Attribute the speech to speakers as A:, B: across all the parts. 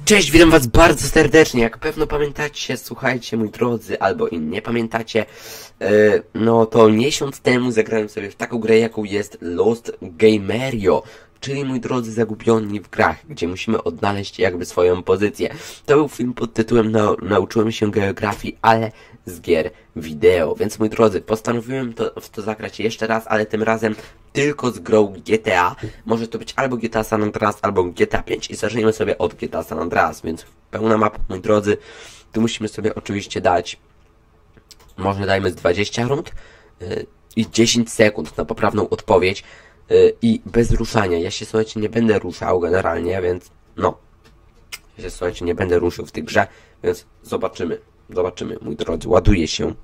A: Cześć, witam was bardzo serdecznie. Jak pewno pamiętacie, słuchajcie, moi drodzy, albo i nie pamiętacie, no to miesiąc temu zagrałem sobie w taką grę, jaką jest Lost Gamerio, czyli, moi drodzy, zagubieni w grach, gdzie musimy odnaleźć jakby swoją pozycję. To był film pod tytułem Nauczyłem się geografii, ale z gier wideo. Więc, moi drodzy, postanowiłem w to zagrać jeszcze raz, ale tym razem tylko z grą GTA. Może to być albo GTA San Andreas, albo GTA 5. I zacznijmy sobie od GTA San Andreas, więc pełna mapa, moi drodzy. Tu musimy sobie oczywiście dać, może dajmy z 20 rund i 10 sekund na poprawną odpowiedź i bez ruszania. Ja się, słuchajcie, nie będę ruszał generalnie, więc no. Ja się, słuchajcie, nie będę ruszył w tej grze, więc zobaczymy. Zobaczymy, moi drodzy. Ładuje się.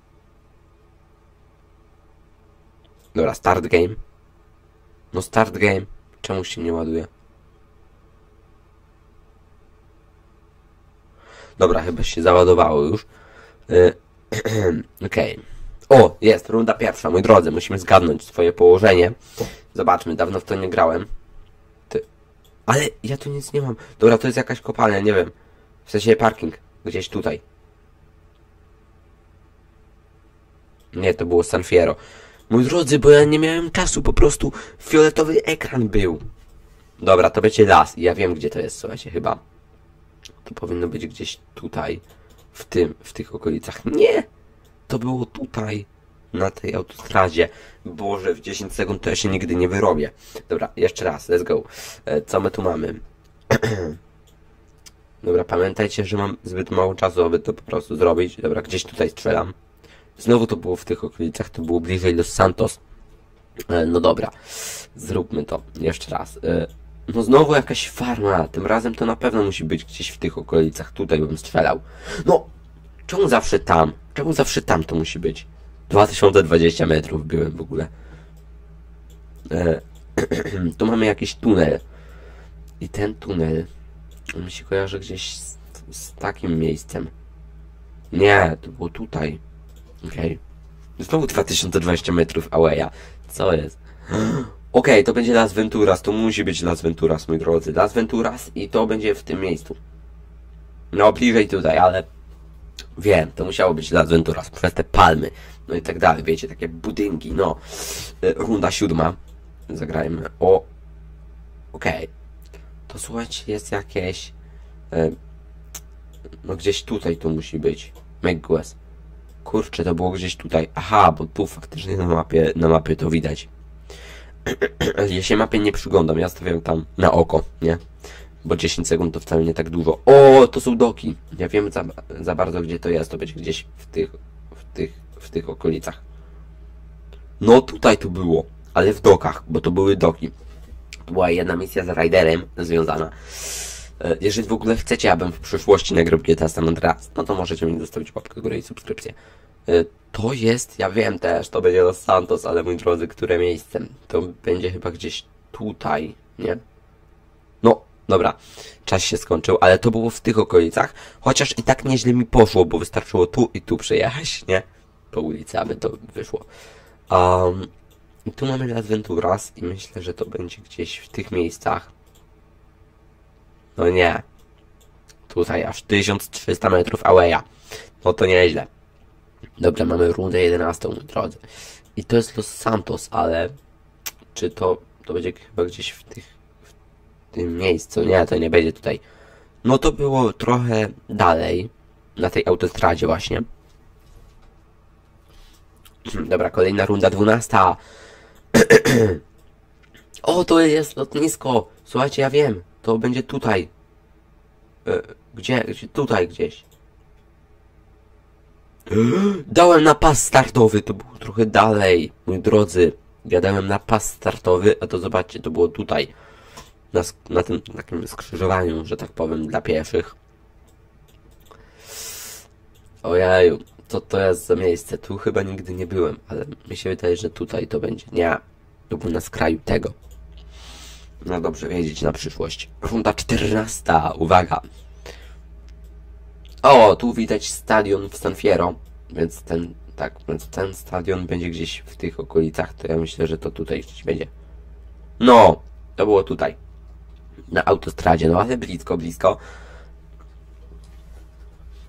A: Dobra, start game. No start game. Czemu się nie ładuje? Dobra, chyba się załadowało już. Okej. O, jest, runda pierwsza, moi drodzy. Musimy zgadnąć swoje położenie. Zobaczmy, dawno w to nie grałem. Ale ja tu nic nie mam. Dobra, to jest jakaś kopalnia, nie wiem. W sensie parking. Gdzieś tutaj. Nie, to było San Fierro. Moi drodzy, bo ja nie miałem czasu, po prostu fioletowy ekran był. Dobra, to będzie las. Ja wiem, gdzie to jest, słuchajcie, chyba. To powinno być gdzieś tutaj. W tych okolicach. Nie! To było tutaj. Na tej autostradzie. Boże, w 10 sekund to ja się nigdy nie wyrobię. Dobra, jeszcze raz, let's go. Co my tu mamy? Dobra, pamiętajcie, że mam zbyt mało czasu, aby to po prostu zrobić. Dobra, gdzieś tutaj strzelam. Znowu to było w tych okolicach, to było bliżej Los Santos. No dobra, zróbmy to jeszcze raz. No znowu jakaś farma, tym razem to na pewno musi być gdzieś w tych okolicach. Tutaj bym strzelał. No, czemu zawsze tam? Czemu zawsze tam to musi być? 2020 metrów byłem w ogóle. Tu mamy jakiś tunel. I ten tunel mi się kojarzy gdzieś z takim miejscem. Nie, to było tutaj. Okej. Znowu 2020 metrów awaya. Co jest? Okej, to będzie Las Venturas. To musi być Las Venturas, moi drodzy. Las Venturas i to będzie w tym miejscu. No, bliżej tutaj, ale wiem, to musiało być Las Venturas. Przez te palmy. No i tak dalej, wiecie, takie budynki, no. Runda 7. Zagrajmy. O. Okej. To słuchajcie, jest jakieś... no gdzieś tutaj to musi być. McGuess. Kurczę, to było gdzieś tutaj. Aha, bo tu faktycznie na mapie to widać. Ja się mapie nie przyglądam, ja stawiam tam na oko, nie? Bo 10 sekund to wcale nie tak dużo. O, to są doki. Ja wiem za bardzo, gdzie to jest. To będzie gdzieś w tych okolicach. No tutaj to było, ale w dokach, bo to były doki. To była jedna misja z Raiderem związana. Jeżeli w ogóle chcecie, abym w przyszłości nagrał GTA San Andreas, no to możecie mi zostawić łapkę w górę i subskrypcję. To jest, ja wiem też, to będzie Los Santos, ale mój drodzy, które miejsce? To będzie chyba gdzieś tutaj, nie? No, dobra, czas się skończył, ale to było w tych okolicach, chociaż i tak nieźle mi poszło, bo wystarczyło tu i tu przejechać, nie? Po ulicy, aby to wyszło. I tu mamy Las Venturas i myślę, że to będzie gdzieś w tych miejscach. No nie. Tutaj aż 1300 metrów awaya. No to nieźle. Dobra, mamy rundę 11, moi drodzy. I to jest Los Santos, ale... Czy to będzie chyba gdzieś w tym miejscu? Nie, to nie będzie tutaj. No to było trochę dalej. Na tej autostradzie właśnie. Dobra, kolejna runda 12. O, to jest lotnisko. Słuchajcie, ja wiem. To będzie tutaj. Gdzie? Tutaj gdzieś. Dałem na pas startowy. To było trochę dalej, moi drodzy. Ja dałem na pas startowy, a to zobaczcie, to było tutaj. Na tym takim skrzyżowaniu, że tak powiem, dla pieszych. Ojeju, co to jest za miejsce? Tu chyba nigdy nie byłem, ale mi się wydaje, że tutaj to będzie. Nie, to było na skraju tego. No dobrze wiedzieć na przyszłość. Runda 14. Uwaga. O, tu widać stadion w San Fierro. Więc ten stadion będzie gdzieś w tych okolicach. To ja myślę, że to tutaj gdzieś będzie. No, to było tutaj. Na autostradzie, no ale blisko.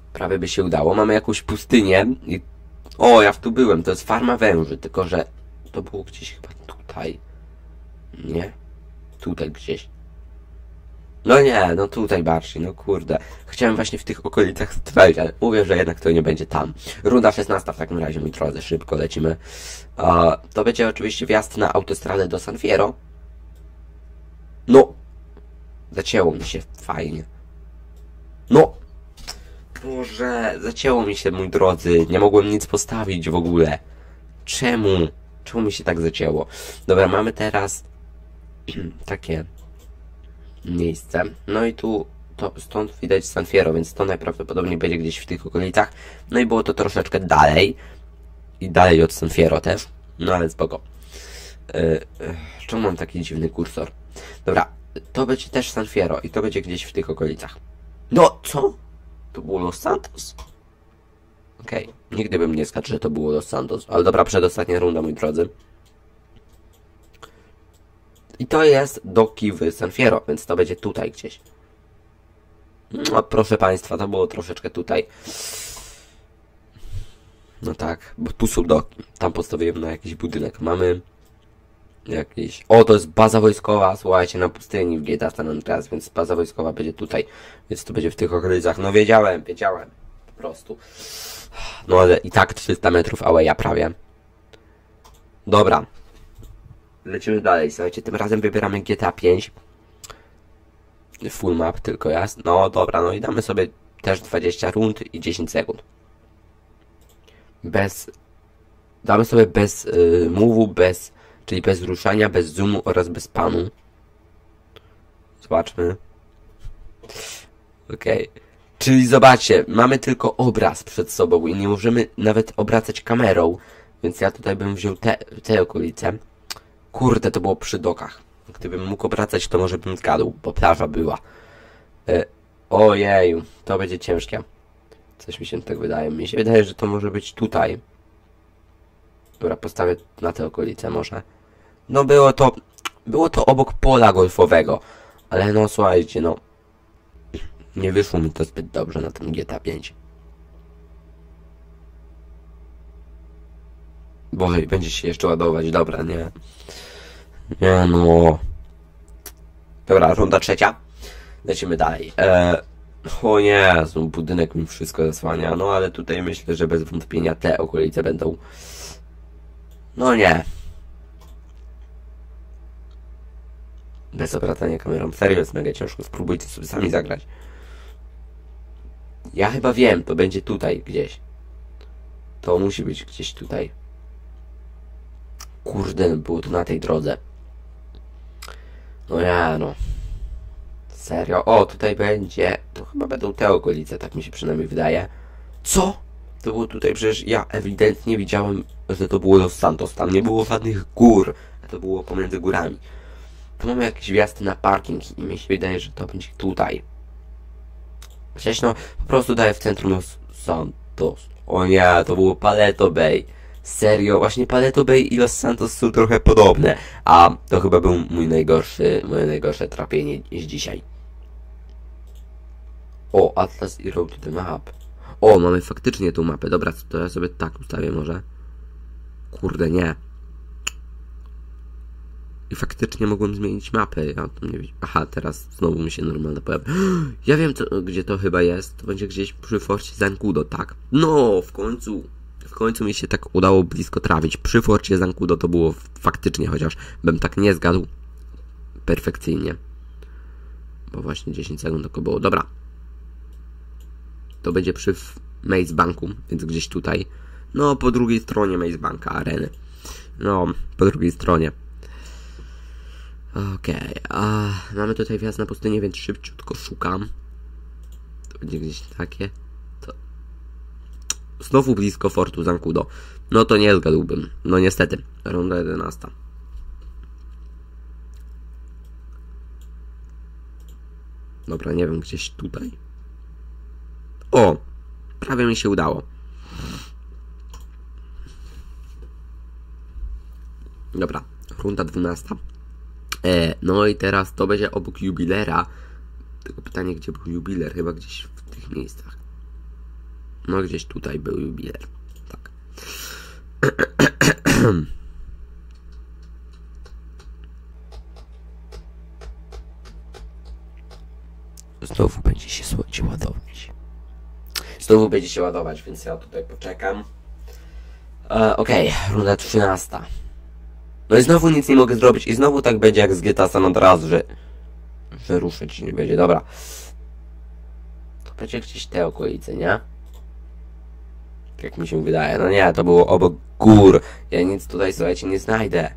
A: Prawie by się udało. Mamy jakąś pustynię i... O, ja tu byłem. To jest farma węży, tylko że to było gdzieś chyba tutaj. Nie? Tutaj gdzieś. No nie, no tutaj bardziej, no kurde. Chciałem właśnie w tych okolicach sprawdzić, ale mówię, że jednak to nie będzie tam. Runda 16 w takim razie, mój drodzy, szybko lecimy. To będzie oczywiście wjazd na autostradę do San Fierro. No! Zacięło mi się fajnie. No! Boże, zacięło mi się, mój drodzy. Nie mogłem nic postawić w ogóle. Czemu? Czemu mi się tak zacięło? Dobra, mamy teraz takie miejsce. No i tu to stąd widać San Fierro, więc to najprawdopodobniej będzie gdzieś w tych okolicach. No i było to troszeczkę dalej. I dalej od San Fierro też. No ale spoko. Czemu mam taki dziwny kursor? Dobra, to będzie też San Fierro i to będzie gdzieś w tych okolicach. No, co? To było Los Santos? Okej, nigdy bym nie skadł, że to było Los Santos. Ale dobra, przedostatnia runda, moi drodzy. I to jest doki w San Fierro, więc to będzie tutaj gdzieś. No, proszę Państwa, to było troszeczkę tutaj. No tak, bo tu są doki. Tam postawiłem na jakiś budynek. Mamy jakiś... O, to jest baza wojskowa, słuchajcie, na pustyni w GTA San Andreas, więc baza wojskowa będzie tutaj. Więc to będzie w tych okolicach. No wiedziałem. Po prostu. No ale i tak 300 metrów awaja prawie. Dobra. Lecimy dalej, słuchajcie, tym razem wybieramy GTA 5. Full map tylko jest. No dobra, no i damy sobie też 20 rund i 10 sekund. Damy sobie bez move'u, czyli bez ruszania, bez zoomu oraz bez panu. Zobaczmy. Okej. Czyli zobaczcie, mamy tylko obraz przed sobą i nie możemy nawet obracać kamerą. Więc ja tutaj bym wziął te okolice. Kurde, to było przy dokach. Gdybym mógł obracać, to może bym zgadł, bo plaża była. Ojeju, to będzie ciężkie. Coś mi się tak wydaje. Mi się wydaje, że to może być tutaj. Dobra, postawię na te okolice może. No było to obok pola golfowego. Ale no słuchajcie, no. Nie wyszło mi to zbyt dobrze na tym GTA 5. Boże, będzie się jeszcze ładować, dobra, nie. Nie no. Dobra, runda trzecia. Lecimy dalej. O nie, budynek mi wszystko zasłania. No ale tutaj myślę, że bez wątpienia te okolice będą. No nie. Bez obracania kamerą. Serio jest mega ciężko. Spróbujcie sobie sami zagrać. Ja chyba wiem, to będzie tutaj gdzieś. To musi być gdzieś tutaj. Kurde, było to na tej drodze. No ja, no. Serio? O, tutaj będzie... To chyba będą te okolice, tak mi się przynajmniej wydaje. Co? To było tutaj, przecież ja ewidentnie widziałem, że to było Los Santos. Tam nie było żadnych gór, a to było pomiędzy górami. Tu mamy jakiś wjazd na parking i mi się wydaje, że to będzie tutaj. Przecież no, po prostu daję w centrum Los Santos. O nie, to było Paleto Bay. Serio, właśnie Paleto Bay i Los Santos są trochę podobne. A to chyba był moje najgorsze trafienie z dzisiaj. O, Atlas i Road to the Map. O, mamy faktycznie tą mapę. Dobra, to ja sobie tak ustawię może. Kurde, nie. I faktycznie mogłem zmienić mapę. Ja to nie wiem. Aha, teraz znowu mi się normalnie pojawi. Ja wiem, gdzie to chyba jest. To będzie gdzieś przy Forcie Zancudo, tak. No, w końcu mi się tak udało blisko trafić. Przy Forcie Zancudo to było faktycznie, chociaż bym tak nie zgadł perfekcyjnie. Bo właśnie 10 sekund tylko było. Dobra. To będzie przy Maze Banku, więc gdzieś tutaj. No, po drugiej stronie Maze Banka, areny. No, po drugiej stronie. Okej, mamy tutaj wjazd na pustynię, więc szybciutko szukam. To będzie gdzieś takie. To... Znowu blisko Fortu Zancudo. No to nie zgadłbym. No niestety. Runda 11. Dobra, nie wiem, gdzieś tutaj. O! Prawie mi się udało. Dobra, runda 12. No i teraz to będzie obok jubilera. Tylko pytanie, gdzie był jubiler? Chyba gdzieś w tych miejscach. No gdzieś tutaj był jubiler. Tak. Znowu będzie się, słuchajcie, ładować. Znowu będzie się ładować, więc ja tutaj poczekam. Okej, runda 13. No i znowu nic nie mogę zrobić i znowu tak będzie jak z GTA San Andreas, że ruszyć nie będzie. Dobra. To będzie gdzieś te okolice, nie? Jak mi się wydaje. No nie, to było obok gór. Ja nic tutaj, słuchajcie, nie znajdę.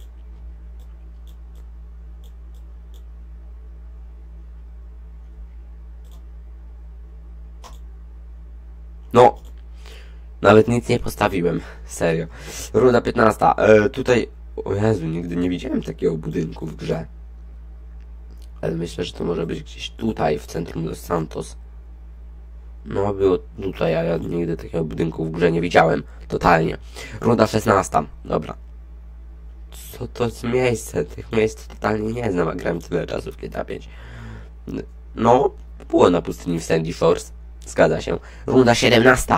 A: No. Nawet nic nie postawiłem. Serio. Runda 15. Tutaj... O Jezu, nigdy nie widziałem takiego budynku w grze. Ale myślę, że to może być gdzieś tutaj, w centrum Los Santos. No, było tutaj, a ja nigdy takiego budynku w grze nie widziałem. Totalnie. Runda 16. Dobra. Co to jest miejsce? Tych miejsc totalnie nie znam, a grałem tyle czasu w GTA 5. No, było na pustyni w Sandy Shores. Zgadza się. Runda 17.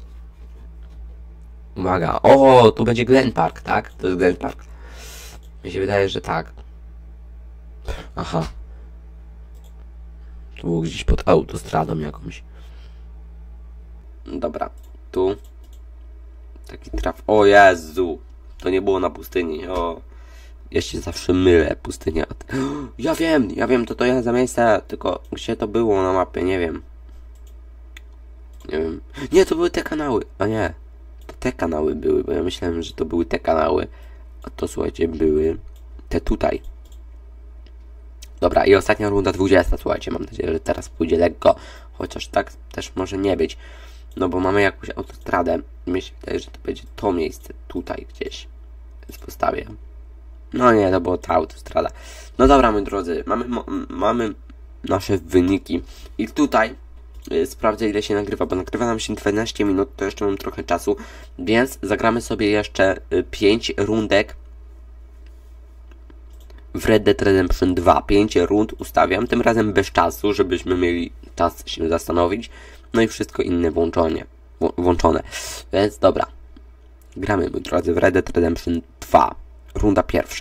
A: Uwaga. O, tu będzie Glen Park, tak? To jest Glen Park. Mi się wydaje, że tak. Aha. Tu było gdzieś pod autostradą jakąś. Dobra. Tu. Taki traf. O Jezu. To nie było na pustyni. O. Ja się zawsze mylę. Pustynia. Ja wiem, to ja za miejsce. Tylko gdzie to było na mapie? Nie wiem. Nie wiem. Nie, to były te kanały. A nie. To te kanały były, bo ja myślałem, że to były te kanały. A to, słuchajcie, były te tutaj. Dobra, i ostatnia runda 20, słuchajcie. Mam nadzieję, że teraz pójdzie lekko. Chociaż tak też może nie być. No bo mamy jakąś autostradę. Mi się wydaje, że to będzie to miejsce tutaj gdzieś. Więc postawię. No nie, to była ta autostrada. No dobra, moi drodzy. Mamy nasze wyniki. I tutaj sprawdzę, ile się nagrywa, bo nagrywa nam się 12 minut, to jeszcze mam trochę czasu, więc zagramy sobie jeszcze 5 rundek w Red Dead Redemption 2. 5 rund ustawiam, tym razem bez czasu, żebyśmy mieli czas się zastanowić, no i wszystko inne włączone. Więc dobra, gramy, moi drodzy, w Red Dead Redemption 2. Runda pierwsza.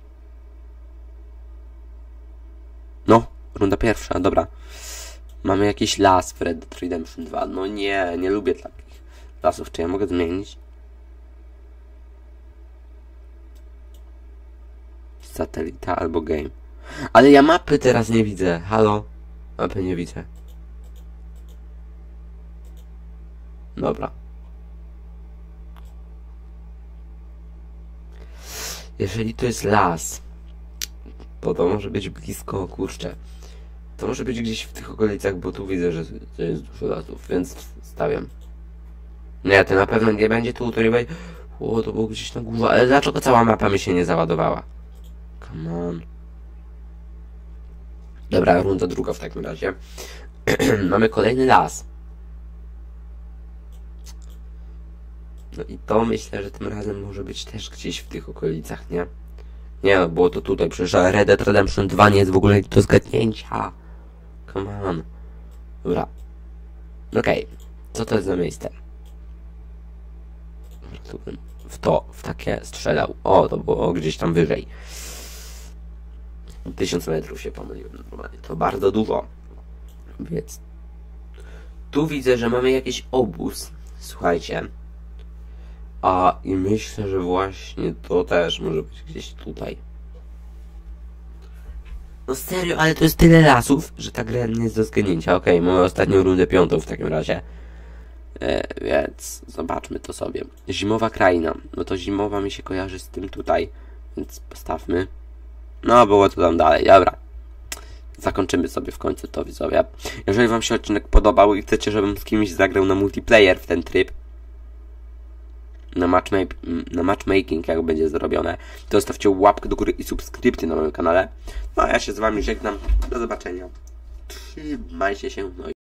A: No, runda pierwsza, dobra. Mamy jakiś las w Red Dead Redemption 2. No nie lubię takich lasów. Czy ja mogę zmienić? Satelita albo game. Ale ja mapy teraz nie widzę. Halo? Mapy nie widzę. Dobra. Jeżeli to jest las, to może być blisko, kurczę. To może być gdzieś w tych okolicach, bo tu widzę, że jest dużo lasów, więc stawiam. Nie, to na pewno nie będzie tu, to nie będzie... O, to było gdzieś na górze, ale dlaczego cała mapa mi się nie załadowała? Come on. Dobra, runda druga w takim razie. Mamy kolejny las. No i to myślę, że tym razem może być też gdzieś w tych okolicach, nie? Nie, no było to tutaj, przecież Red Dead Redemption 2 nie jest w ogóle do zgadnięcia. Come on. Dobra. Okej. Co to jest za miejsce? Tu bym w takie strzelał. O, to było gdzieś tam wyżej. 1000 metrów się pomyliłem. Normalnie. To bardzo dużo. Więc tu widzę, że mamy jakiś obóz. Słuchajcie. I myślę, że właśnie to też może być gdzieś tutaj. No serio, ale to jest tyle lasów, że ta gra nie jest do zgadnięcia. Okej, mamy ostatnią rundę 5 w takim razie. Więc zobaczmy to sobie. Zimowa kraina. No to zimowa mi się kojarzy z tym tutaj. Więc postawmy. No, było to tam dalej. Dobra. Zakończymy sobie w końcu to, widzowie. Jeżeli wam się odcinek podobał i chcecie, żebym z kimś zagrał na multiplayer w ten tryb, na matchmaking, jak będzie zrobione, to zostawcie łapkę do góry i subskrypcję na moim kanale. No a ja się z wami żegnam. Do zobaczenia. Trzymajcie się. No i